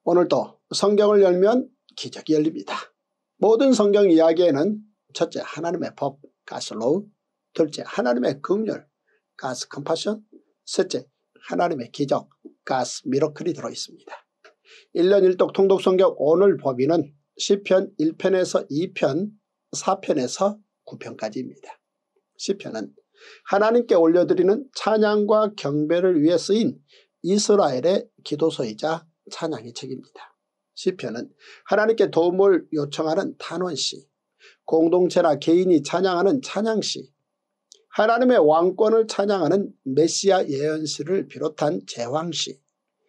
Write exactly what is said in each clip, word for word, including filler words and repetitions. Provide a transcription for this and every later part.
오늘도 성경을 열면 기적이 열립니다. 모든 성경 이야기에는 첫째 하나님의 법, God's law, 둘째 하나님의 긍휼, God's compassion, 셋째 하나님의 기적, God's miracle이 들어있습니다. 일 년 일 독 통독 성경 오늘 법인은 시편 일 편에서 이 편, 사 편에서 구 편까지입니다. 시편은 하나님께 올려드리는 찬양과 경배를 위해 쓰인 이스라엘의 기도서이자 찬양의 책입니다. 시편은 하나님께 도움을 요청하는 탄원시, 공동체나 개인이 찬양하는 찬양시, 하나님의 왕권을 찬양하는 메시아 예언시를 비롯한 제왕시,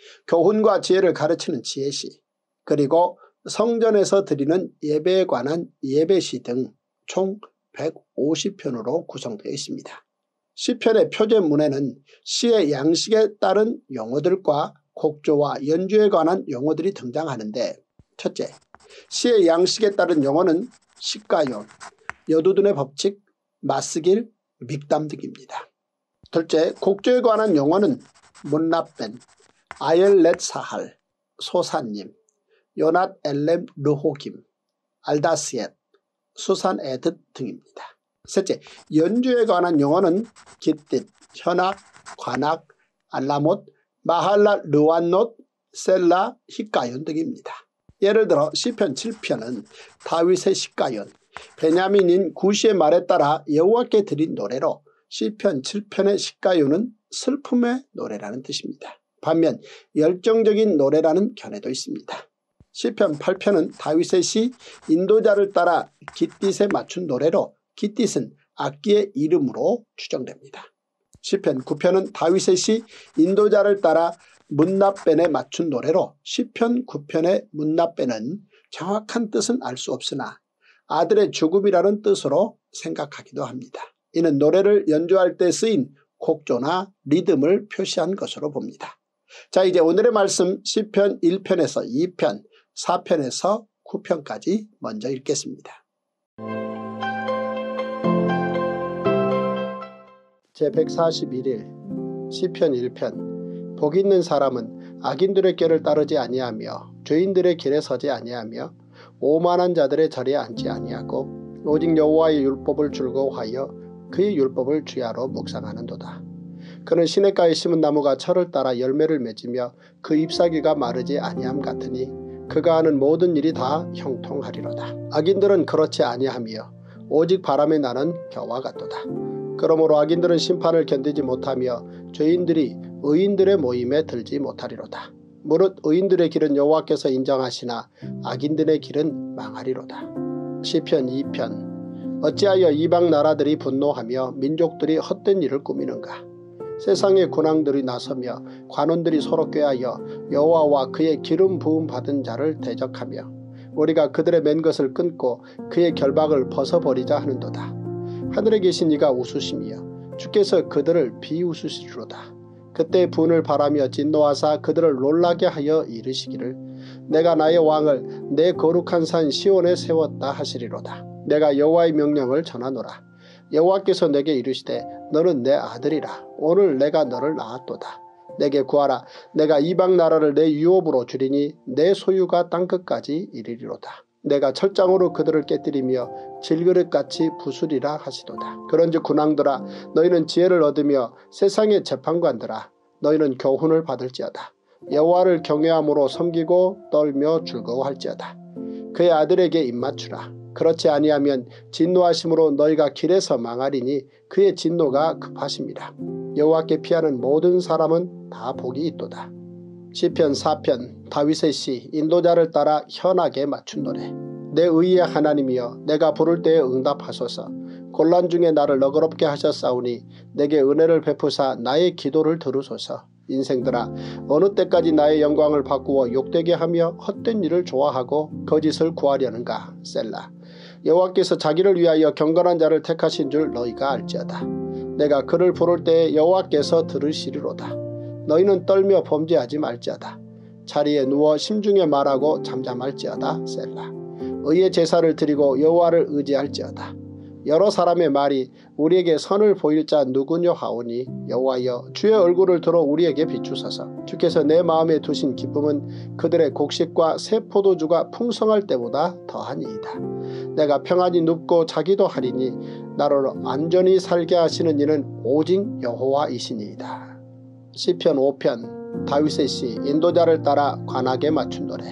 교훈과 지혜를 가르치는 지혜시, 그리고 성전에서 드리는 예배에 관한 예배시 등 총 백오십 편으로 구성되어 있습니다. 시편의 표제문에는 시의 양식에 따른 용어들과 곡조와 연주에 관한 용어들이 등장하는데, 첫째, 시의 양식에 따른 용어는 시가연, 여두둔의 법칙, 마스길, 믹담 등입니다. 둘째, 곡조에 관한 용어는 문납벤, 아열렛 사할, 소사님, 요낫 엘렘 르호김, 알다시엣, 수산 에드 등입니다. 셋째, 연주에 관한 용어는 깃딧, 현악, 관악, 알라못, 마할라 르완롯, 셀라, 히가연 등입니다. 예를 들어 시편 칠 편은 다윗의 시가연, 베냐민인 구시의 말에 따라 여호와께 드린 노래로 시편 칠 편의 시가연은 슬픔의 노래라는 뜻입니다. 반면 열정적인 노래라는 견해도 있습니다. 시편 팔 편은 다윗의 시 인도자를 따라 깃딧에 맞춘 노래로 깃딧은 악기의 이름으로 추정됩니다. 시편 구 편은 다윗의 시 인도자를 따라 문납벤에 맞춘 노래로 시편 구 편의 문납벤은 정확한 뜻은 알 수 없으나 아들의 죽음이라는 뜻으로 생각하기도 합니다. 이는 노래를 연주할 때 쓰인 곡조나 리듬을 표시한 것으로 봅니다. 자, 이제 오늘의 말씀 시편 일 편에서 이 편, 사 편에서 구 편까지 먼저 읽겠습니다. 제백사십일 일 시편 일 편. 복 있는 사람은 악인들의 꾀를 따르지 아니하며 죄인들의 길에 서지 아니하며 오만한 자들의 자리에 앉지 아니하고 오직 여호와의 율법을 즐거워하여 그의 율법을 주야로 묵상하는도다. 그는 시냇가에 심은 나무가 철을 따라 열매를 맺으며 그 잎사귀가 마르지 아니함 같으니 그가 하는 모든 일이 다 형통하리로다. 악인들은 그렇지 아니하며 오직 바람에 나는 겨와 같도다. 그러므로 악인들은 심판을 견디지 못하며 죄인들이 의인들의 모임에 들지 못하리로다. 무릇 의인들의 길은 여호와께서 인정하시나 악인들의 길은 망하리로다. 시편 이 편. 어찌하여 이방 나라들이 분노하며 민족들이 헛된 일을 꾸미는가. 세상의 군왕들이 나서며 관원들이 서로 꾀하여 여호와와 그의 기름 부음 받은 자를 대적하며 우리가 그들의 맨 것을 끊고 그의 결박을 벗어버리자 하는도다. 하늘에 계신 이가 웃으시며 주께서 그들을 비웃으시리로다. 그때 분을 바라며 진노하사 그들을 놀라게 하여 이르시기를 내가 나의 왕을 내 거룩한 산 시온에 세웠다 하시리로다. 내가 여호와의 명령을 전하노라. 여호와께서 내게 이르시되 너는 내 아들이라. 오늘 내가 너를 낳았도다. 내게 구하라. 내가 이방 나라를 내 유업으로 주리니 내 소유가 땅끝까지 이르리로다. 내가 철장으로 그들을 깨뜨리며 질그릇같이 부수리라 하시도다. 그런즉 군왕들아 너희는 지혜를 얻으며 세상의 재판관들아 너희는 교훈을 받을지어다. 여호와를 경외함으로 섬기고 떨며 즐거워할지어다. 그의 아들에게 입맞추라. 그렇지 아니하면 진노하심으로 너희가 길에서 망하리니 그의 진노가 급하심이라. 여호와께 피하는 모든 사람은 다 복이 있도다. 시편 사 편. 다윗의 시 인도자를 따라 현악에 맞춘 노래. 내 의의 하나님이여 내가 부를 때에 응답하소서. 곤란 중에 나를 너그럽게 하셨사오니 내게 은혜를 베푸사 나의 기도를 들으소서. 인생들아 어느 때까지 나의 영광을 바꾸어 욕되게 하며 헛된 일을 좋아하고 거짓을 구하려는가. 셀라. 여호와께서 자기를 위하여 경건한 자를 택하신 줄 너희가 알지어다. 내가 그를 부를 때에 여호와께서 들으시리로다. 너희는 떨며 범죄하지 말지어다. 자리에 누워 심중에 말하고 잠잠할지어다. 셀라. 의의 제사를 드리고 여호와를 의지할지어다. 여러 사람의 말이 우리에게 선을 보일 자 누구뇨 하오니 여호와여 주의 얼굴을 들어 우리에게 비추소서. 주께서 내 마음에 두신 기쁨은 그들의 곡식과 새 포도주가 풍성할 때보다 더하니이다. 내가 평안히 눕고 자기도 하리니 나를 안전히 살게 하시는 이는 오직 여호와이시니이다. 시편 오 편 다윗의 시 인도자를 따라 관악에 맞춘 노래.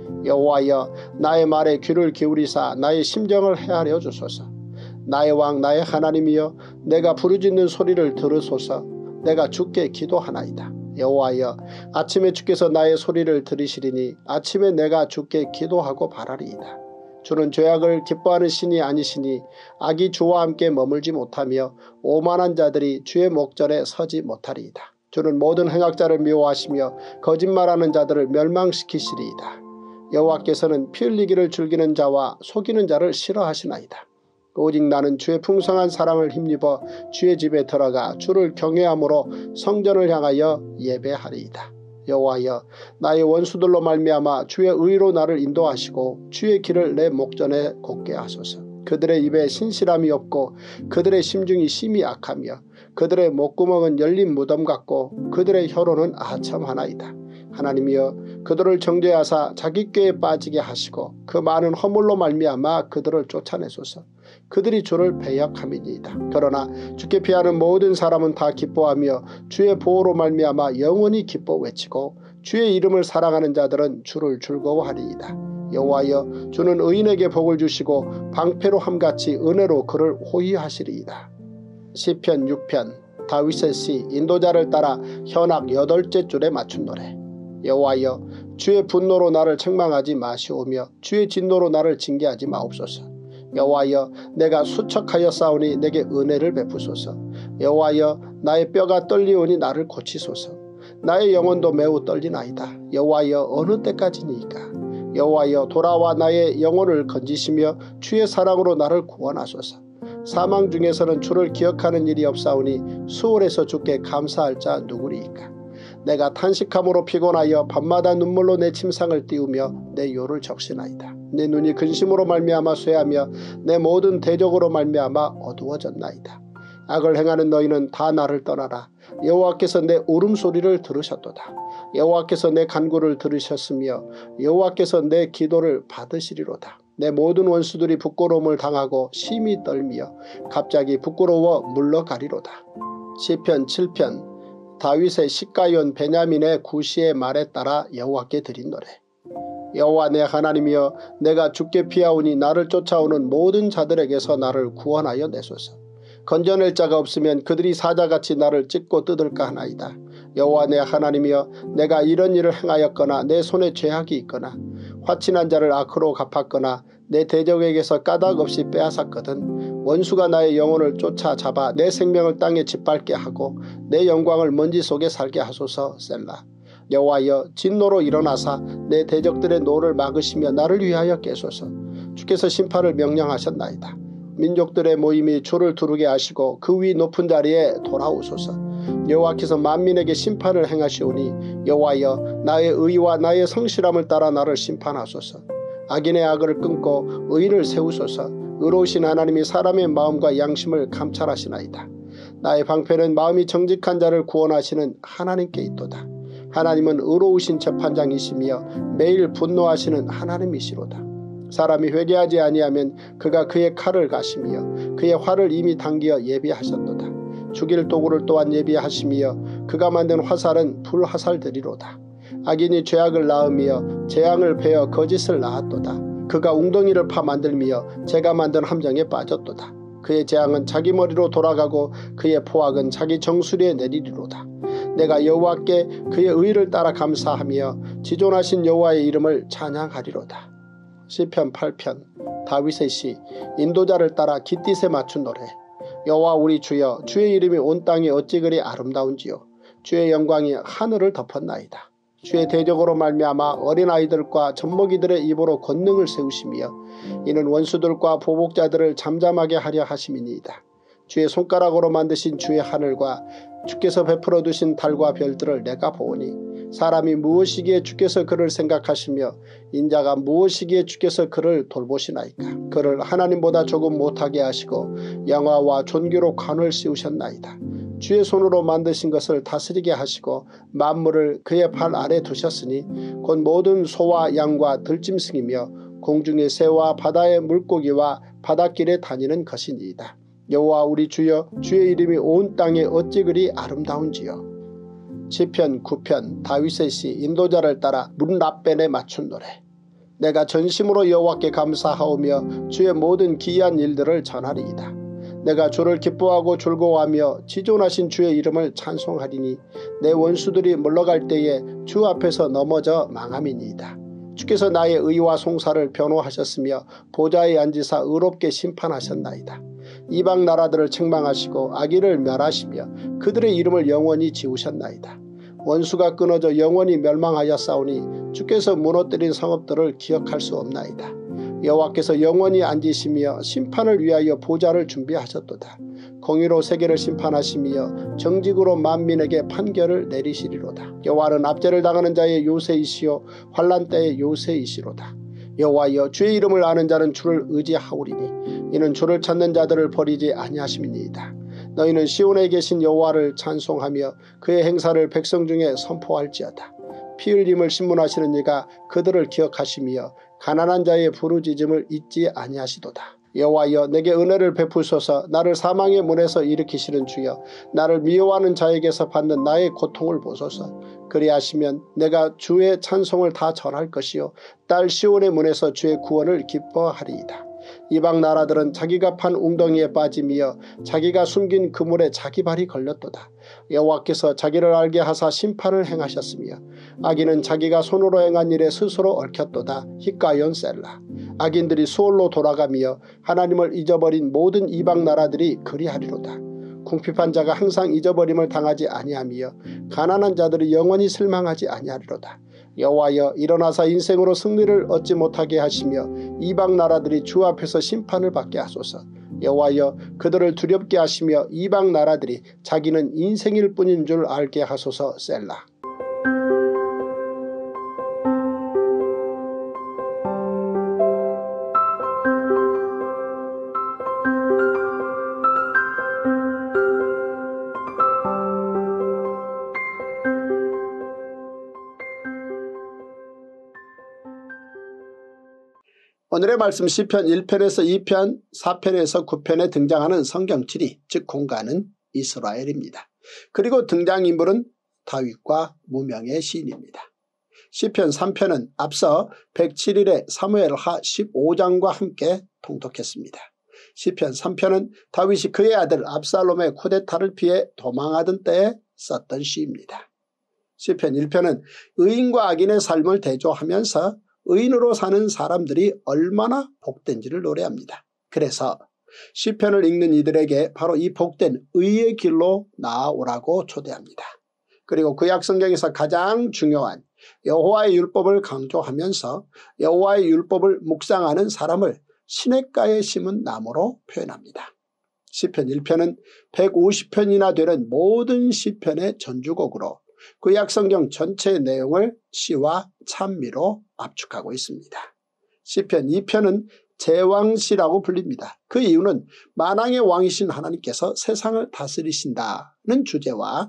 여호와여 나의 말에 귀를 기울이사 나의 심정을 헤아려 주소서. 나의 왕 나의 하나님이여 내가 부르짖는 소리를 들으소서. 내가 주께 기도하나이다. 여호와여 아침에 주께서 나의 소리를 들으시리니 아침에 내가 주께 기도하고 바라리이다. 주는 죄악을 기뻐하는 신이 아니시니 악이 주와 함께 머물지 못하며 오만한 자들이 주의 목전에 서지 못하리이다. 주는 모든 행악자를 미워하시며 거짓말하는 자들을 멸망시키시리이다. 여호와께서는 피 흘리기를 즐기는 자와 속이는 자를 싫어하시나이다. 오직 나는 주의 풍성한 사랑을 힘입어 주의 집에 들어가 주를 경외함으로 성전을 향하여 예배하리이다. 여호와여 나의 원수들로 말미암아 주의 의로 나를 인도하시고 주의 길을 내 목전에 곱게 하소서. 그들의 입에 신실함이 없고 그들의 심중이 심히 악하며 그들의 목구멍은 열린 무덤 같고 그들의 혀로는 아첨하나이다. 하나님이여 그들을 정죄하사 자기 꾀에 빠지게 하시고 그 많은 허물로 말미암아 그들을 쫓아내소서. 그들이 주를 배역함이니이다. 그러나 주께 피하는 모든 사람은 다 기뻐하며 주의 보호로 말미암아 영원히 기뻐 외치고 주의 이름을 사랑하는 자들은 주를 즐거워하리이다. 여호와여 주는 의인에게 복을 주시고 방패로 함같이 은혜로 그를 호위하시리이다. 시편 육 편 다윗의 시 인도자를 따라 현악 여덟째 줄에 맞춘 노래. 여호와여 주의 분노로 나를 책망하지 마시오며 주의 진노로 나를 징계하지 마옵소서. 여호와여 내가 수척하여 싸우니 내게 은혜를 베푸소서. 여호와여 나의 뼈가 떨리오니 나를 고치소서. 나의 영혼도 매우 떨리나이다. 여호와여 어느 때까지니이까. 여호와여 돌아와 나의 영혼을 건지시며 주의 사랑으로 나를 구원하소서. 사망 중에서는 주를 기억하는 일이 없사오니 수월에서 주께 감사할 자 누구리이까. 내가 탄식함으로 피곤하여 밤마다 눈물로 내 침상을 띄우며 내 요를 적시나이다. 내 눈이 근심으로 말미암아 쇠하며 내 모든 대적으로 말미암아 어두워졌나이다. 악을 행하는 너희는 다 나를 떠나라. 여호와께서 내 울음소리를 들으셨도다. 여호와께서 내 간구를 들으셨으며 여호와께서 내 기도를 받으시리로다. 내 모든 원수들이 부끄러움을 당하고 심히 떨며 갑자기 부끄러워 물러가리로다. 시편 칠 편 다윗의 시가연 베냐민의 구시의 말에 따라 여호와께 드린 노래. 여호와 내 하나님이여 내가 주께 피하오니 나를 쫓아오는 모든 자들에게서 나를 구원하여 내소서. 건져낼 자가 없으면 그들이 사자같이 나를 찢고 뜯을까 하나이다. 여호와 내 하나님이여 내가 이런 일을 행하였거나 내 손에 죄악이 있거나 화친한 자를 악으로 갚았거나 내 대적에게서 까닭 없이 빼앗았거든 원수가 나의 영혼을 쫓아잡아 내 생명을 땅에 짓밟게 하고 내 영광을 먼지 속에 살게 하소서. 셀라. 여호와여 진노로 일어나사 내 대적들의 노를 막으시며 나를 위하여 깨소서. 주께서 심판을 명령하셨나이다. 민족들의 모임이 주를 두르게 하시고 그 위 높은 자리에 돌아오소서. 여호와께서 만민에게 심판을 행하시오니 여호와여 나의 의와 나의 성실함을 따라 나를 심판하소서. 악인의 악을 끊고 의인을 세우소서. 의로우신 하나님이 사람의 마음과 양심을 감찰하시나이다. 나의 방패는 마음이 정직한 자를 구원하시는 하나님께 있도다. 하나님은 의로우신 재판장이시며 매일 분노하시는 하나님이시로다. 사람이 회개하지 아니하면 그가 그의 칼을 가시며 그의 활을 이미 당기어 예비하셨도다. 죽일 도구를 또한 예비하시며 그가 만든 화살은 불화살들이로다. 악인이 죄악을 낳으며 재앙을 베어 거짓을 낳았도다. 그가 웅덩이를 파 만들며 제가 만든 함정에 빠졌도다. 그의 재앙은 자기 머리로 돌아가고 그의 포악은 자기 정수리에 내리리로다. 내가 여호와께 그의 의를 따라 감사하며 지존하신 여호와의 이름을 찬양하리로다. 시편 팔 편 다윗의 시 인도자를 따라 깃딧에 맞춘 노래. 여호와 우리 주여 주의 이름이 온 땅에 어찌 그리 아름다운지요. 주의 영광이 하늘을 덮었나이다. 주의 대적으로 말미암아 어린아이들과 젖먹이들의 입으로 권능을 세우시며 이는 원수들과 보복자들을 잠잠하게 하려 하심이니이다. 주의 손가락으로 만드신 주의 하늘과 주께서 베풀어 두신 달과 별들을 내가 보오니 사람이 무엇이기에 주께서 그를 생각하시며 인자가 무엇이기에 주께서 그를 돌보시나이까. 그를 하나님보다 조금 못하게 하시고 영화와 존귀로 관을 씌우셨나이다. 주의 손으로 만드신 것을 다스리게 하시고 만물을 그의 발 아래 두셨으니 곧 모든 소와 양과 들짐승이며 공중의 새와 바다의 물고기와 바닷길에 다니는 것이니이다. 여호와 우리 주여, 주의 이름이 온 땅에 어찌 그리 아름다운지요. 시편 구 편 다윗의 시 인도자를 따라 문라벤에 맞춘 노래. 내가 전심으로 여호와께 감사하오며 주의 모든 기이한 일들을 전하리이다. 내가 주를 기뻐하고 즐거워하며 지존하신 주의 이름을 찬송하리니 내 원수들이 물러갈 때에 주 앞에서 넘어져 망함이니이다. 주께서 나의 의와 송사를 변호하셨으며 보좌에 앉으사 의롭게 심판하셨나이다. 이방 나라들을 책망하시고 악인을 멸하시며 그들의 이름을 영원히 지우셨나이다. 원수가 끊어져 영원히 멸망하였사오니 주께서 무너뜨린 성읍들을 기억할 수 없나이다. 여호와께서 영원히 앉으시며 심판을 위하여 보좌를 준비하셨도다. 공의로 세계를 심판하시며 정직으로 만민에게 판결을 내리시리로다. 여호와는 압제를 당하는 자의 요새이시요 환난 때의 요새이시로다. 여호와여, 주의 이름을 아는 자는 주를 의지하오리니 이는 주를 찾는 자들을 버리지 아니하심이니이다. 너희는 시온에 계신 여호와를 찬송하며 그의 행사를 백성 중에 선포할지어다. 피 흘림을 신문하시는 이가 그들을 기억하시며 가난한 자의 부르짖음을 잊지 아니하시도다. 여호와여, 내게 은혜를 베푸소서. 나를 사망의 문에서 일으키시는 주여, 나를 미워하는 자에게서 받는 나의 고통을 보소서. 그리하시면 내가 주의 찬송을 다 전할 것이요 딸 시온의 문에서 주의 구원을 기뻐하리이다. 이방 나라들은 자기가 판 웅덩이에 빠짐이여 자기가 숨긴 그물에 자기 발이 걸렸도다. 여호와께서 자기를 알게 하사 심판을 행하셨으며 악인은 자기가 손으로 행한 일에 스스로 얽혔도다. 히카연 셀라. 악인들이 수월로 돌아가며 하나님을 잊어버린 모든 이방 나라들이 그리하리로다. 궁핍한 자가 항상 잊어버림을 당하지 아니하며 가난한 자들이 영원히 실망하지 아니하리로다. 여호와여, 일어나사 인생으로 승리를 얻지 못하게 하시며 이방 나라들이 주 앞에서 심판을 받게 하소서. 여호와여, 그들을 두렵게 하시며 이방 나라들이 자기는 인생일 뿐인 줄 알게 하소서. 셀라. 오늘의 말씀 시편 일 편에서 이 편, 사 편에서 구 편에 등장하는 성경지리, 즉 공간은 이스라엘입니다. 그리고 등장인물은 다윗과 무명의 시인입니다. 시편 삼 편은 앞서 백칠 일의 사무엘하 십오 장과 함께 통독했습니다. 시편 삼 편은 다윗이 그의 아들 압살롬의 쿠데타를 피해 도망하던 때에 썼던 시입니다. 시편 일 편은 의인과 악인의 삶을 대조하면서 의인으로 사는 사람들이 얼마나 복된지를 노래합니다. 그래서 시편을 읽는 이들에게 바로 이 복된 의의 길로 나아오라고 초대합니다. 그리고 구약 성경에서 가장 중요한 여호와의 율법을 강조하면서 여호와의 율법을 묵상하는 사람을 시냇가에 심은 나무로 표현합니다. 시편 일 편은 백오십 편이나 되는 모든 시편의 전주곡으로 구약 성경 전체의 내용을 시와 찬미로 압축하고 있습니다. 시편 이 편은 제왕시라고 불립니다. 그 이유는 만왕의 왕이신 하나님께서 세상을 다스리신다는 주제와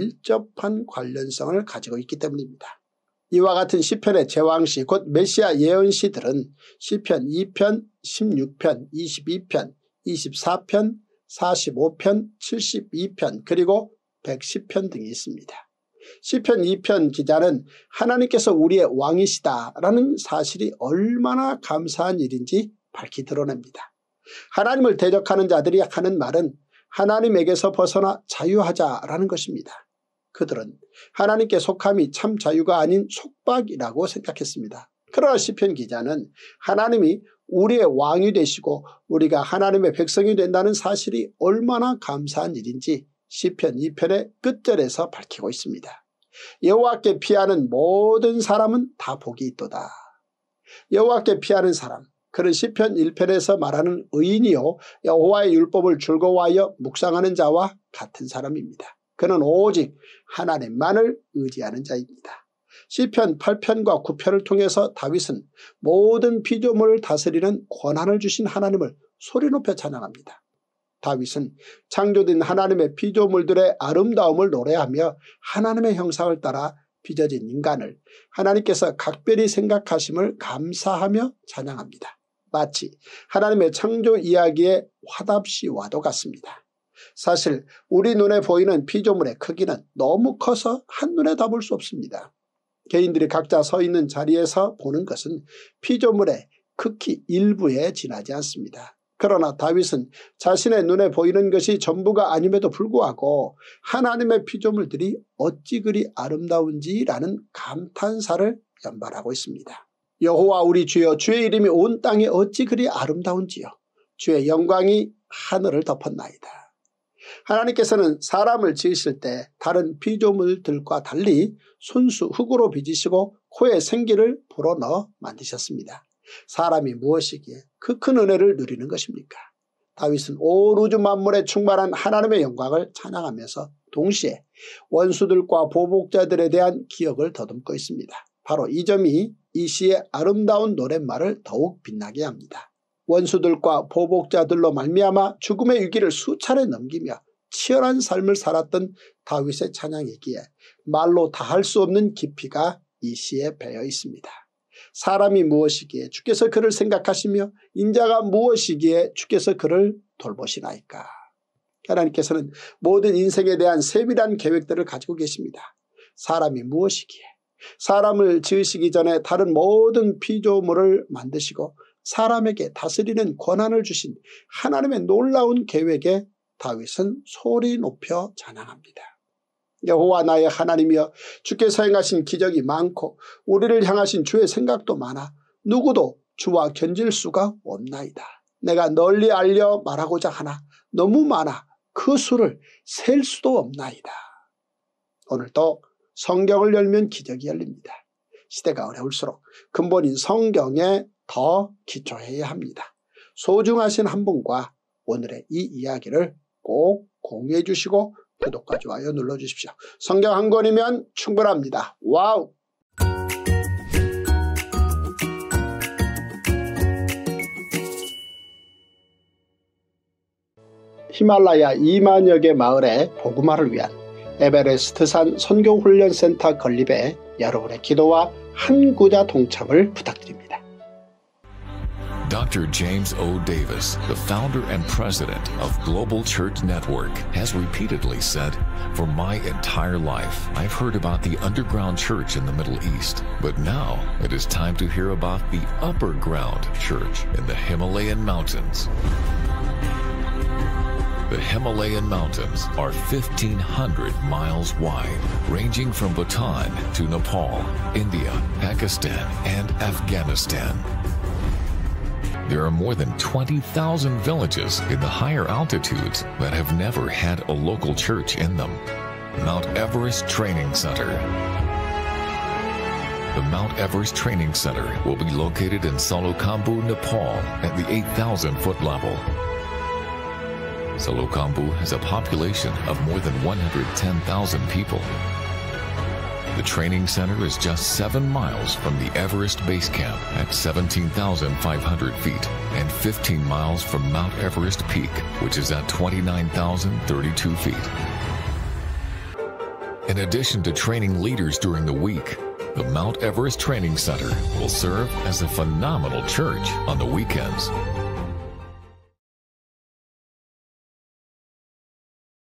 밀접한 관련성을 가지고 있기 때문입니다. 이와 같은 시편의 제왕시 곧 메시아 예언시들은 시편 이 편, 십육 편, 이십이 편, 이십사 편, 사십오 편, 칠십이 편 그리고 백십 편 등이 있습니다. 시편 이 편 기자는 하나님께서 우리의 왕이시다라는 사실이 얼마나 감사한 일인지 밝히 드러냅니다. 하나님을 대적하는 자들이 하는 말은 하나님에게서 벗어나 자유하자라는 것입니다. 그들은 하나님께 속함이 참 자유가 아닌 속박이라고 생각했습니다. 그러나 시편 기자는 하나님이 우리의 왕이 되시고 우리가 하나님의 백성이 된다는 사실이 얼마나 감사한 일인지 시편 이 편의 끝절에서 밝히고 있습니다. 여호와께 피하는 모든 사람은 다 복이 있도다. 여호와께 피하는 사람, 그는 시편 일 편에서 말하는 의인이요 여호와의 율법을 즐거워하여 묵상하는 자와 같은 사람입니다. 그는 오직 하나님만을 의지하는 자입니다. 시편 팔 편과 구 편을 통해서 다윗은 모든 피조물을 다스리는 권한을 주신 하나님을 소리 높여 찬양합니다. 다윗은 창조된 하나님의 피조물들의 아름다움을 노래하며 하나님의 형상을 따라 빚어진 인간을 하나님께서 각별히 생각하심을 감사하며 찬양합니다. 마치 하나님의 창조 이야기의 화답시와도 같습니다. 사실 우리 눈에 보이는 피조물의 크기는 너무 커서 한눈에 다 볼 수 없습니다. 개인들이 각자 서 있는 자리에서 보는 것은 피조물의 극히 일부에 지나지 않습니다. 그러나 다윗은 자신의 눈에 보이는 것이 전부가 아님에도 불구하고 하나님의 피조물들이 어찌 그리 아름다운지라는 감탄사를 연발하고 있습니다. 여호와 우리 주여, 주의 이름이 온 땅에 어찌 그리 아름다운지요. 주의 영광이 하늘을 덮었나이다. 하나님께서는 사람을 지으실 때 다른 피조물들과 달리 손수 흙으로 빚으시고 코에 생기를 불어넣어 만드셨습니다. 사람이 무엇이기에 그 큰 은혜를 누리는 것입니까? 다윗은 온 우주 만물에 충만한 하나님의 영광을 찬양하면서 동시에 원수들과 보복자들에 대한 기억을 더듬고 있습니다. 바로 이 점이 이 시의 아름다운 노랫말을 더욱 빛나게 합니다. 원수들과 보복자들로 말미암아 죽음의 위기를 수차례 넘기며 치열한 삶을 살았던 다윗의 찬양이기에 말로 다 할 수 없는 깊이가 이 시에 배어 있습니다. 사람이 무엇이기에 주께서 그를 생각하시며 인자가 무엇이기에 주께서 그를 돌보시나이까. 하나님께서는 모든 인생에 대한 세밀한 계획들을 가지고 계십니다. 사람이 무엇이기에 사람을 지으시기 전에 다른 모든 피조물을 만드시고 사람에게 다스리는 권한을 주신 하나님의 놀라운 계획에 다윗은 소리 높여 찬양합니다. 여호와 나의 하나님이여, 주께서 행하신 기적이 많고 우리를 향하신 주의 생각도 많아 누구도 주와 견질 수가 없나이다. 내가 널리 알려 말하고자 하나 너무 많아 그 수를 셀 수도 없나이다. 오늘도 성경을 열면 기적이 열립니다. 시대가 어려울수록 근본인 성경에 더 기초해야 합니다. 소중하신 한 분과 오늘의 이 이야기를 꼭 공유해 주시고 구독과 좋아요 눌러주십시오. 성경 한 권이면 충분합니다. 와우! 히말라야 이만여 개 마을의 복음화를 위한 에베레스트산 선교훈련센터 건립에 여러분의 기도와 한 구자 동참을 부탁드립니다. Doctor James O. Davis, the founder and president of Global Church Network, has repeatedly said, "For my entire life, I've heard about the underground church in the Middle East, but now it is time to hear about the upper ground church in the Himalayan mountains." The Himalayan mountains are fifteen hundred miles wide, ranging from Bhutan to Nepal, India, Pakistan, and Afghanistan. There are more than twenty thousand villages in the higher altitudes that have never had a local church in them. Mount Everest Training Center. The Mount Everest Training Center will be located in Salokambu, Nepal at the eight thousand foot level. Salokambu has a population of more than one hundred ten thousand people. The training center is just seven miles from the Everest Base Camp at seventeen thousand five hundred feet and fifteen miles from Mount Everest Peak, which is at twenty-nine thousand thirty-two feet. In addition to training leaders during the week, the Mount Everest Training Center will serve as a phenomenal church on the weekends.